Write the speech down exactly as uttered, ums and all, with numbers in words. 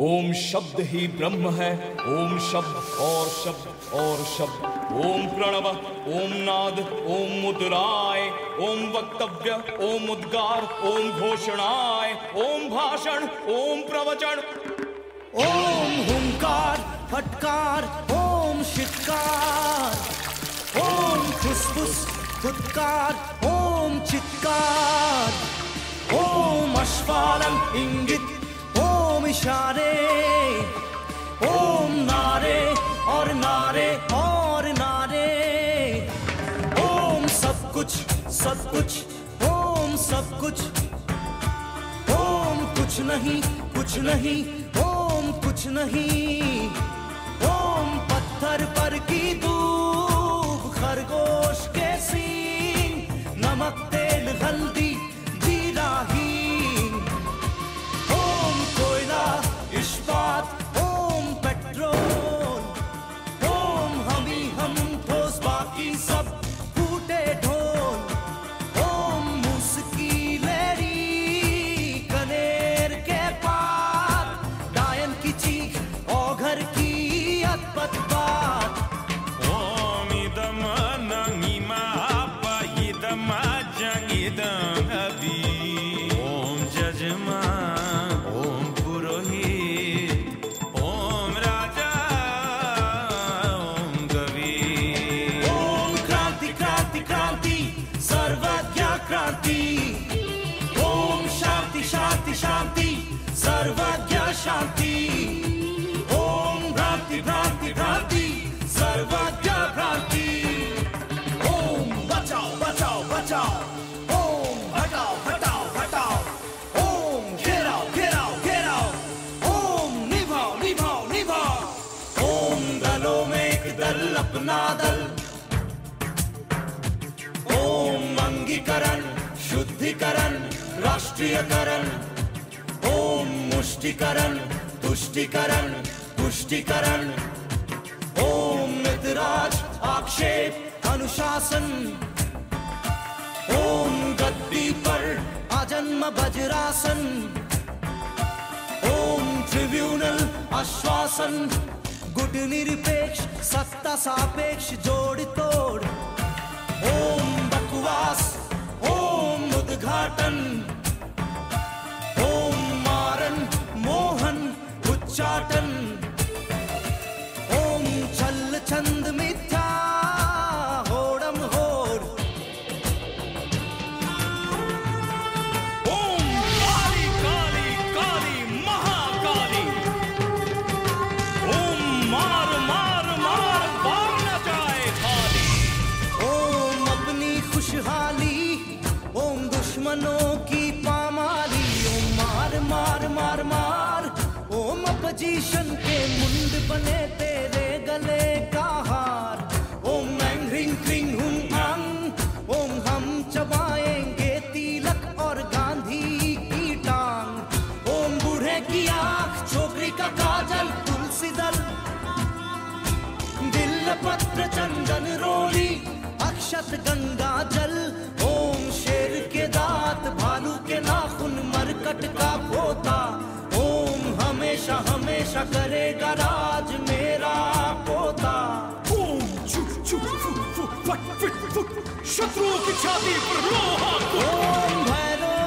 ओम शब्द ही ब्रह्म है, ओम शब्द और शब्द और शब्द। ओम प्रणव, ओम नाद, ओम मुद्राय, ओम वक्तव्य, ओम उद्गार, ओम घोषणाय, ओम भाषण, ओम प्रवचन। ओम हुंकार, फटकार, ओम शिकार, ओम फुसफुस, फुटकार, ओम चित्कार, ओम आश्वालन इंगित, ओम इशारे, ओम नारे और नारे और नारे, ओम सब कुछ सब कुछ, ओम सब कुछ, ओम कुछ नहीं कुछ नहीं, ओम कुछ नहीं, ओम पत्थर पर की धूप, खरगोश के सींग, नमक तेल हल्दी जीरा हींग, ओम कोयला इस्पात, ओम पेट्रोल, ओम हम ही हम ठोस बाकी सब फूटे ढोल, ओम मूसकी लहरी कनेर के पात, डायन की चीख औघर की अतपत बात। ओम इदम नंगिमा आपा इदम जंग इदम अभी, ओम जजमा, ओम पुरोहित, ओम राजा, ओम गवी, ओम क्रांति क्रांति क्रांति सर्वज्ञ क्रांति, ओम शांति शांति शांति सर्वज्ञ शांति, ओम भ्रांति भ्रांति भ्रांति सर्वज्ञ भ्रांति, ओम बचाओ बचाओ बचाओ, ओम हटाओ हटाओ हटाओ, ओम घेराओ घेराओ घेराओ, ओम निभाओ निभाओ निभाओ, ओम दलों में एक दल अपना दल, ओम अंगीकरण शुद्धिकरण राष्ट्रीयकरण, ओम मुष्टिकरण तुष्टिकरण पुष्टिकरण, ओम मितराज आक्षेप अनुशासन, ओम गद्दी पर आजन्म वज्रासन, ओम ट्रिब्यूनल आश्वासन, गुट निरपेक्ष सत्ता सापेक्ष जोड़ तोड़, ओम बकवास, ओम उद्घाटन, ओम मारन मोहन उच्चाटन, ओम छल छंद मिथ्या होड़म होड़, ओम काली काली काली महाकाली, ओम मार मार मार बार न जाए खाली, ओम अपनी खुशहाली, ओम दुश्मनों की पामाली, ओम मार मार मार मार, ओम अपोजिशन के मुंड बने तेरे गले का हार, ओम मैंग रिंग क्रिंग हुम अंग, ओम हम चबाएंगे तिलक और गांधी की टांग, ओम बूढ़े की आंख छोकरी का काजल तुलसी दल, बिल्ल पत्र चंदन रोली अक्षत गंगा जल, ओम शेर के दांत भालू के नाखून मरकट का पोता, ओम हमेशा हमेशा करेगा राज मेरा पोता, ओम छू छू फू फू फट फिट फुट, शत्रुओं की छाती पर लोहा कुट। ओम भैरव